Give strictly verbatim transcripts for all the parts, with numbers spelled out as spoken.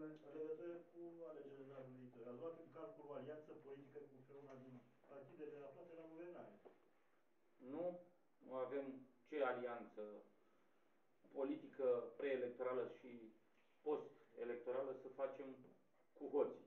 În legătură cu alegerile de anul viitor, ați luat în calcul o alianță politică cu una din partidele aflate la guvernare? Nu, nu avem ce alianță politică preelectorală și post-electorală să facem cu hoții.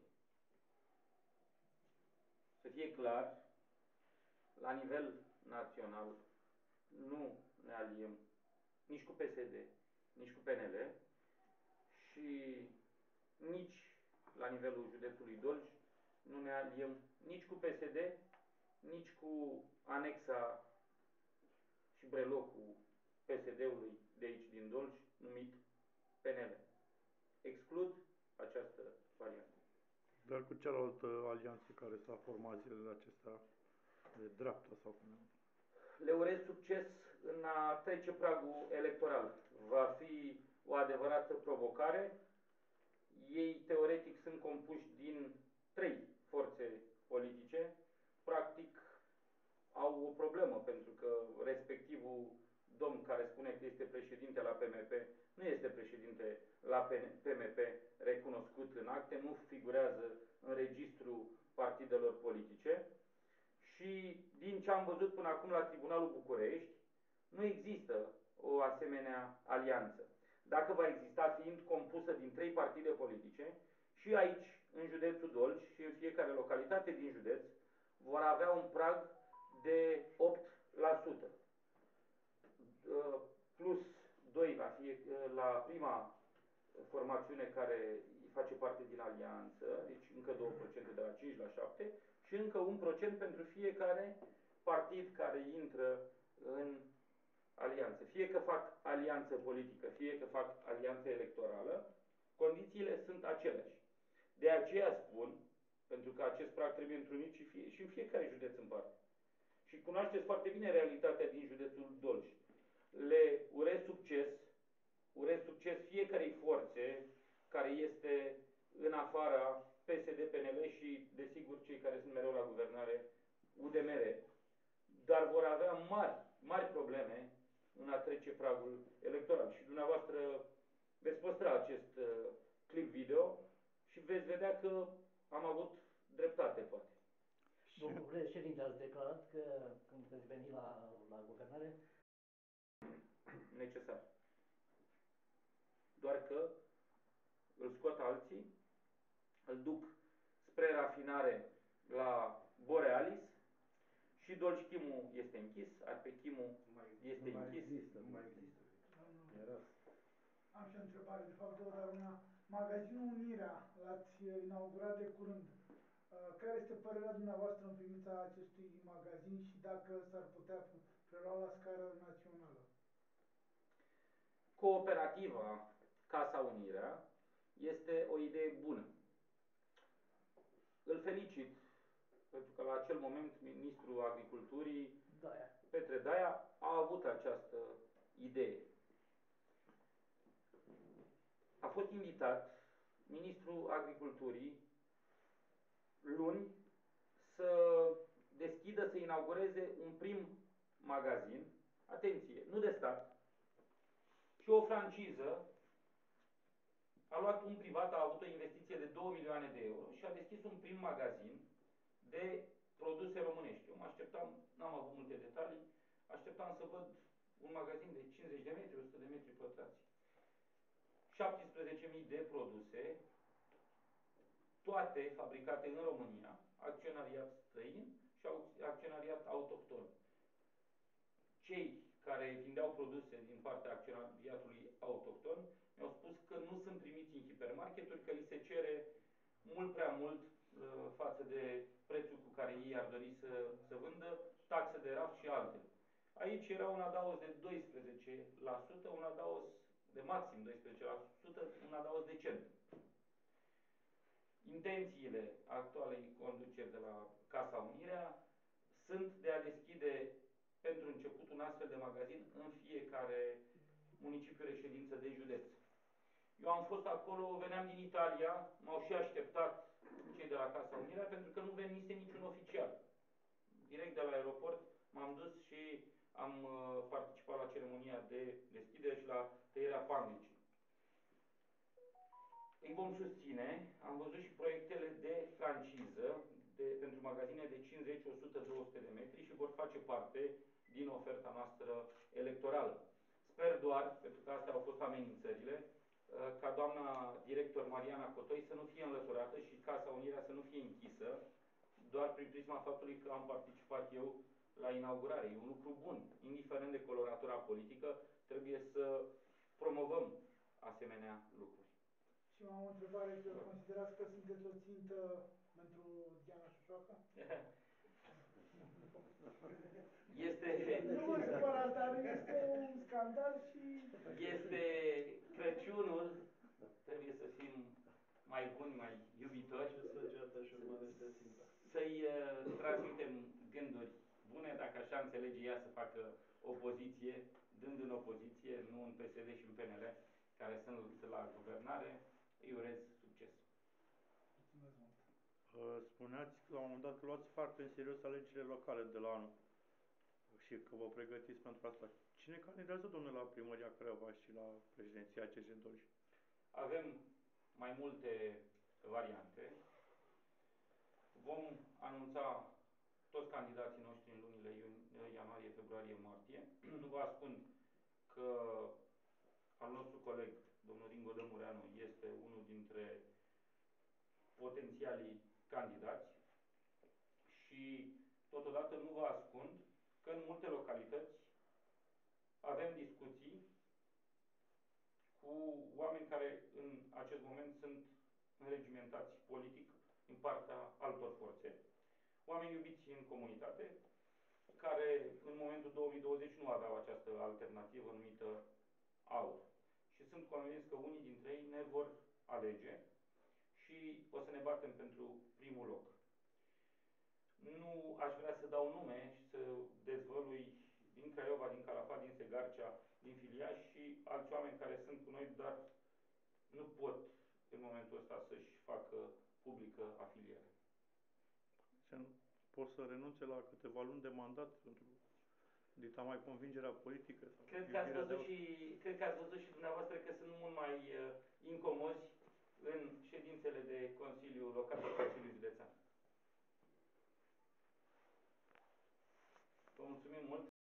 Să fie clar, la nivel național nu ne aliem nici cu P S D, nici cu P N L și nici la nivelul județului Dolj nu ne aliem nici cu P S D, nici cu anexa și brelocul P S D-ului de aici din Dolj, numit P N L. Exclud această variantă. Dar cu cealaltă alianță care s-a format zilele acestea de dreapta sau cum. Le urez succes în a trece pragul electoral. Va fi o adevărată provocare. Ei, teoretic, sunt compuși din trei forțe politice. Practic, au o problemă, pentru că respectivul domn care spune că este președinte la P M P nu este președinte la P M P recunoscut în acte, nu figurează în registrul partidelor politice. Și din ce am văzut până acum la Tribunalul București, nu există o asemenea alianță. Dacă va exista, fiind compusă din trei partide politice, și aici, în județul Dolj și în fiecare localitate din județ, vor avea un prag de opt la sută. Plus doi la, fie, la prima formațiune care face parte din alianță, deci încă două la sută de la cinci la șapte și încă un procent pentru fiecare partid care intră în alianță. Fie că fac alianță politică, fie că fac alianță electorală, condițiile sunt aceleași. De aceea spun, pentru că acest prag trebuie întrunit și, fie, și în fiecare județ în parte. Și cunoașteți foarte bine realitatea din județul Dolj. Le urez succes, urez succes fiecarei forțe care este în afara P S D, P N L și, desigur, cei care sunt mereu la guvernare, U D M R, dar vor avea mari, mari probleme în a trece pragul electoral. Și dumneavoastră veți păstra acest uh, clip video și veți vedea că am avut dreptate, poate. Domnul președinte, ați declarat că când veți veni la, la guvernare... Necesar. Doar că îl scot alții, îl duc spre rafinare la Borealis și Dolj-Chimul este închis, Arpechimul este nu închis. Există, nu mai există. Era... Am și o întrebare, de fapt două, dar una. Magazinul Unirea l-ați inaugurat de curând. Care este părerea dumneavoastră în privința acestui magazin și dacă s-ar putea prelua la scară națională? Cooperativa Casa Unirea este o idee bună. Îl felicit pentru că la acel moment ministrul Agriculturii, Daia. Petre Daia, a avut această idee. A fost invitat ministrul Agriculturii luni să deschidă, să inaugureze un prim magazin, atenție, nu de stat, ci o franciză. A luat un privat, a avut o investiție de două milioane de euro și a deschis un prim magazin de produse românești. Eu mă așteptam, n-am avut multe detalii, așteptam să văd un magazin de cincizeci de metri, o sută de metri pătrați. șaptesprezece mii de produse, toate fabricate în România, acționariat străin și acționariat autohton. Cei care vindeau produse din partea acționariatului autohton mi-au spus că nu sunt primiți în hipermarketuri, că li se cere mult prea mult uh, față de prețul cu care ei ar dori să, să vândă, taxe de raft și altele. Aici era un adaos de doisprezece la sută, un adaos de maxim doisprezece la sută, un adaos decent. Intențiile actualei conduceri de la Casa Unirea sunt de a deschide pentru început un astfel de magazin în fiecare municipiu reședință de județ. Eu am fost acolo, veneam din Italia, m-au și așteptat cei de la Casa Unirea pentru că nu venise niciun oficial. Direct de la aeroport m-am dus și am uh, participat la ceremonia de deschidere și la tăierea panglicii. îi vom susține. Am văzut și proiectele de franciză de, pentru magazine de cincizeci, o sută, două sute de metri și vor face parte din oferta noastră electorală. Sper doar, pentru că astea au fost amenințările, ca doamna director Mariana Cotoi să nu fie înlăturată și Casa Unirea să nu fie închisă, doar prin prisma faptului că am participat eu la inaugurare. E un lucru bun. Indiferent de coloratura politică, trebuie să promovăm asemenea lucruri. Și mai am o întrebare, că considerați că sunteți o țintă pentru Diana Șoșoacă? Este... Nu vă supărați, dar este un scandal și... Este Crăciunul, trebuie să fim mai buni, mai iubitori. Să-i uh, transmitem gânduri bune, dacă așa înțelege ea să facă opoziție, dând în opoziție, nu în P S D și în P N L, care sunt la guvernare, îi urez succes. Mulțumesc mult. Spuneați la un moment dat că luați foarte în serios alegerile locale de la anul și că vă pregătiți pentru asta. Cine candidează, domnule, la primăria Craiova și la președinția C J doi? Avem mai multe variante. Vom anunța toți candidații noștri în lunile ianuarie, februarie, martie. Nu vă ascund că al nostru coleg, domnul Ringo Dămureanu, este unul dintre potențialii candidați și totodată nu vă ascund că în multe localități avem discuții cu oameni care în acest moment sunt înregimentați politic în partea altor forțe. Oameni iubiți în comunitate, care în momentul două mii douăzeci nu aveau această alternativă numită aur. Și sunt convins că unii dintre ei ne vor alege și o să ne batem pentru primul loc. Nu aș vrea să dau nume și să dezvălui din Craiova, din Calafat, din Segarcea, din Filiaș și alți oameni care sunt cu noi, dar nu pot în momentul ăsta să-și facă publică afilierea. Pot să renunțe la câteva luni de mandat pentru dita mai convingerea politică? Sau cred, că ați văzut și, cred că ați văzut și dumneavoastră că sunt mult mai uh, incomozi în ședințele de Consiliu Local și Consiliu Județean. Vă mulțumim mult!